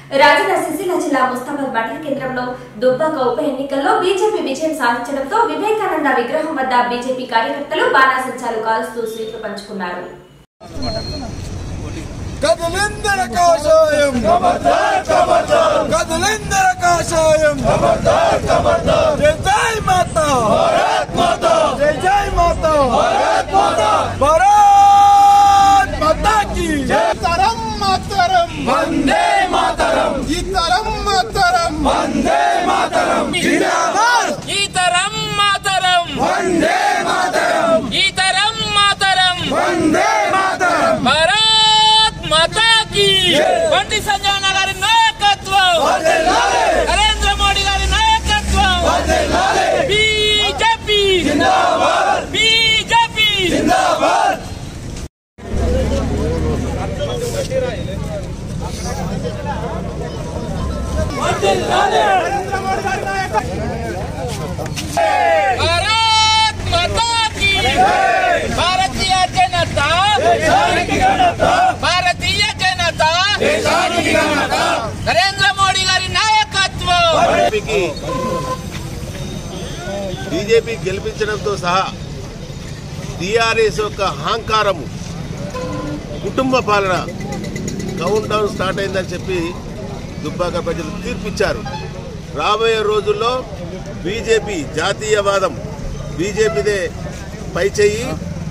రాజన్న సిరిసిల్ల జిల్లా ముస్తాబాద్ మండల కేంద్రంలో దుబ్బాక ఉప ఎన్నికల్లో బీజేపీ విజయం సాధించడంతో వివేకానంద విగ్రహం వద్ద బీజేపీ కార్యకర్తలు బాణాసంచాలు కాల్స్తూ స్వీట్లు పంచుకున్నారు. కదలిందర కాషాయం ఖబర్దార్ ఖబర్దార్ కదలిందర కాషాయం ఖబర్దార్ ఖబర్దార్ జై జై మాతా భారత్ మాతా జై జై మాతా భారత్ మాతా భారత్ మాతా की జై తరం మాతరం వందే మాతరం ఈ తరం మాతరం వందే మాతరం జిందాబాద్ ఈ తరం మాతరం వందే మాతరం ఈ తరం మాతరం వందే మాతరం మాతా की బండి సంజయ్ గారి నాయకత్వం నరేంద్ర మోడీ గారి నాయకత్వం బీజేపీ జిందాబాద్ బీజేపీ జిందాబాద్ భారత్ మాతా की భారతీయ జనతా భారతీయ జనతా నరేంద్ర మోడీ గారి నాయకత్వం బీజేపీ గెలిపించడంతో సహా టీఆర్ఎస్ యొక్క అహంకారము కుటుంబ పాలన కౌంట్ డౌన్ స్టార్ట్ అయిందని చెప్పి దుబ్బాక ప్రజలు తీర్పిచ్చారు. రాబోయే రోజుల్లో బీజేపీ జాతీయవాదం బీజేపీదే పైచేయి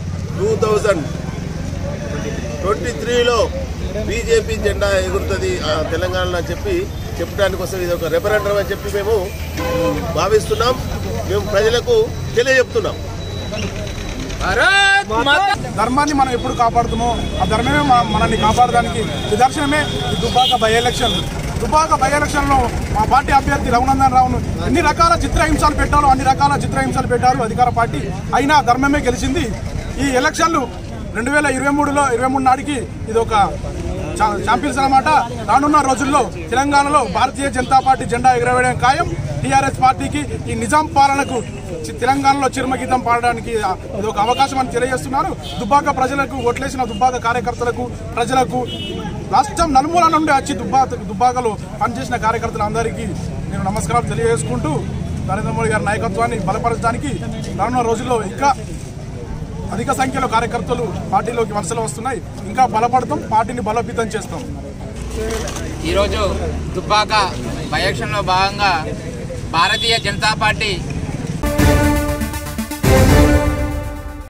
2023లో బీజేపీ జెండా ఎగురుతుంది తెలంగాణలో అని చెప్పడానికి కోసం ఇది ఒక రెఫరెండం అని చెప్పి మేము భావిస్తున్నాం. మేము ప్రజలకు తెలియజెప్తున్నాం. ధర్మాన్ని మనం ఎప్పుడు కాపాడుతామో ఆ ధర్మమే మనల్ని కాపాడడానికి నిదర్శనమే ఈ Dubbaka by election. Dubbaka by ఎలక్షన్లో మా పార్టీ అభ్యర్థి రఘునందన్ రావును ఎన్ని రకాల చిత్రహింసలు పెట్టారో అన్ని రకాల చిత్రహింసలు పెట్టారు అధికార పార్టీ. అయినా ధర్మమే గెలిచింది. ఈ ఎలక్షన్లు 2023 నాటికి ఇది ఒక ఛాంపియన్స్ అన్నమాట. రానున్న రోజుల్లో తెలంగాణలో భారతీయ జనతా పార్టీ జెండా ఎగరవేయడం ఖాయం. టీఆర్ఎస్ పార్టీకి ఈ నిజాం పాలనకు తెలంగాణలో చిరుమగీతం పాడడానికి ఇది ఒక అవకాశం అని తెలియజేస్తున్నారు. దుబ్బాక ప్రజలకు ఓట్లేసిన దుబ్బాక కార్యకర్తలకు ప్రజలకు రాష్ట్రం నలుమూల నుండి వచ్చి దుబ్బాకలో పనిచేసిన కార్యకర్తలందరికీ నేను నమస్కారాలు తెలియజేసుకుంటూ నరేంద్ర మోడీ గారి నాయకత్వాన్ని బలపరచడానికి రానున్న రోజుల్లో ఇంకా అధిక సంఖ్యలో కార్యకర్తలు పార్టీలోకి వలసలు వస్తున్నాయి. ఇంకా బలపడతాం, పార్టీని బలోపేతం చేస్తాం. ఈరోజు దుబ్బాక బై ఎలక్షన్లో భాగంగా భారతీయ జనతా పార్టీ